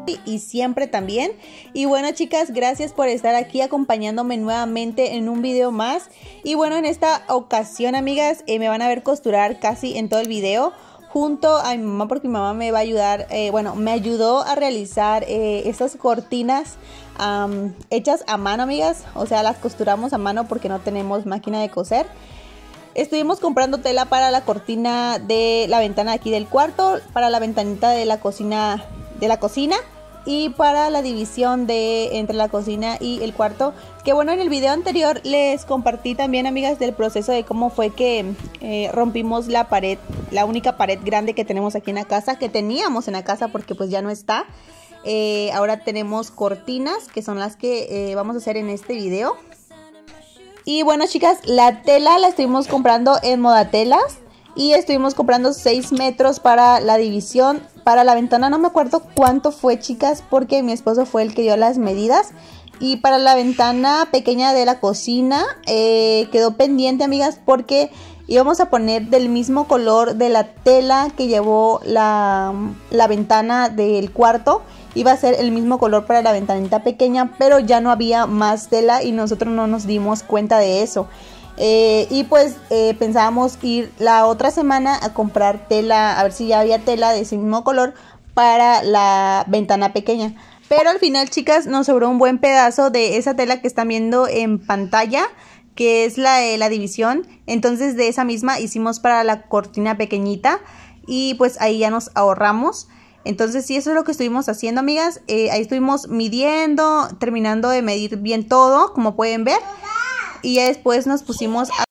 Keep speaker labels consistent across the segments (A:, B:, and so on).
A: y siempre también. Y bueno, chicas, gracias por estar aquí acompañándome nuevamente en un video más. Y bueno, en esta ocasión, amigas, me van a ver costurar casi en todo el video junto a mi mamá, porque mi mamá me va a ayudar, bueno, me ayudó a realizar estas cortinas hechas a mano, amigas. O sea, las costuramos a mano porque no tenemos máquina de coser. Estuvimos comprando tela para la cortina de la ventana aquí del cuarto, para la ventanita de la cocina y para la división de entre la cocina y el cuarto. Que bueno, en el video anterior les compartí también, amigas, del proceso de cómo fue que rompimos la pared, la única pared grande que tenemos aquí en la casa, que teníamos en la casa porque pues ya no está. Ahora tenemos cortinas, que son las que vamos a hacer en este video. Y bueno, chicas, la tela la estuvimos comprando en Modatelas y estuvimos comprando 6 metros para la división. Para la ventana no me acuerdo cuánto fue, chicas, porque mi esposo fue el que dio las medidas. Y para la ventana pequeña de la cocina quedó pendiente, amigas, porque íbamos a poner del mismo color de la tela que llevó la ventana del cuarto. Iba a ser el mismo color para la ventanita pequeña, pero ya no había más tela y nosotros no nos dimos cuenta de eso. Y pues pensábamos ir la otra semana a comprar tela, a ver si ya había tela de ese mismo color para la ventana pequeña. Pero al final, chicas, nos sobró un buen pedazo de esa tela que están viendo en pantalla, que es la división. Entonces de esa misma hicimos para la cortina pequeñita y pues ahí ya nos ahorramos. Entonces sí, eso es lo que estuvimos haciendo, amigas. Ahí estuvimos midiendo, terminando de medir bien todo, como pueden ver. Y ya después nos pusimos a...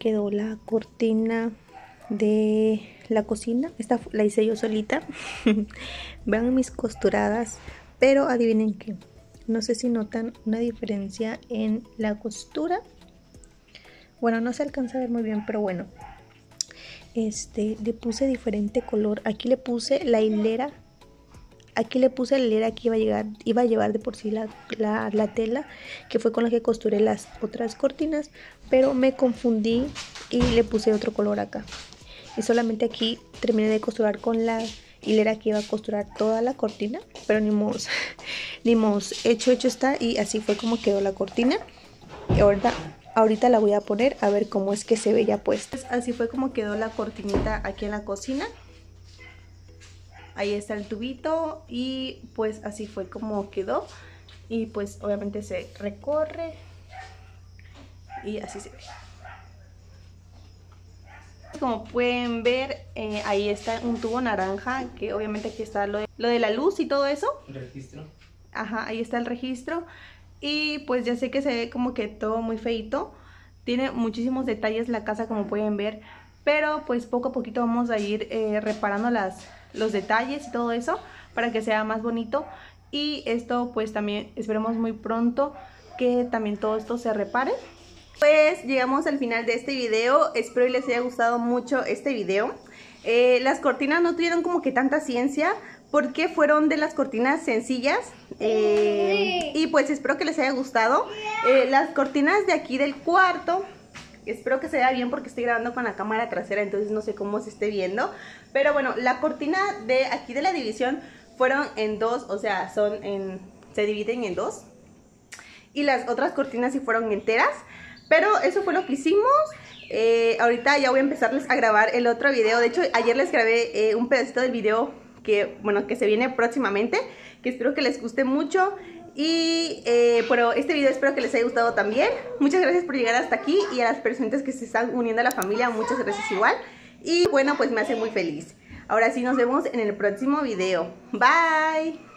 A: quedó la cortina de la cocina. Esta la hice yo solita. Vean mis costuradas, pero adivinen qué, no sé si notan una diferencia en la costura. Bueno, no se alcanza a ver muy bien, pero bueno, le puse diferente color. Aquí le puse la hilera. Aquí le puse la hilera que iba a llevar de por sí la tela, que fue con la que costuré las otras cortinas, pero me confundí y le puse otro color acá. Y solamente aquí terminé de costurar con la hilera que iba a costurar toda la cortina, pero ni mos, hecho está, y así fue como quedó la cortina. Y ahorita la voy a poner a ver cómo es que se ve ya puesta. Así fue como quedó la cortinita aquí en la cocina. Ahí está el tubito y pues así fue como quedó. Y pues obviamente se recorre y así se ve. Como pueden ver, ahí está un tubo naranja, que obviamente aquí está lo de la luz y todo eso.
B: Registro.
A: Ajá, ahí está el registro. Y pues ya sé que se ve como que todo muy feito. Tiene muchísimos detalles la casa, como pueden ver. Pero pues poco a poquito vamos a ir reparando los detalles y todo eso para que sea más bonito. Y esto pues también esperemos muy pronto que también todo esto se repare. Pues llegamos al final de este video. Espero que les haya gustado mucho este video. Las cortinas no tuvieron como que tanta ciencia, porque fueron de las cortinas sencillas. Y pues espero que les haya gustado. Las cortinas de aquí del cuarto, espero que se vea bien porque estoy grabando con la cámara trasera, entonces no sé cómo se esté viendo. Pero bueno, la cortina de aquí de la división fueron en dos, o sea, se dividen en dos. Y las otras cortinas sí fueron enteras. Pero eso fue lo que hicimos. Ahorita ya voy a empezarles a grabar el otro video. De hecho, ayer les grabé un pedacito del video que se viene próximamente, que espero que les guste mucho. Y pero este video espero que les haya gustado también. Muchas gracias por llegar hasta aquí, y a las personas que se están uniendo a la familia, muchas gracias igual. Y bueno, pues me hace muy feliz. Ahora sí, nos vemos en el próximo video. Bye.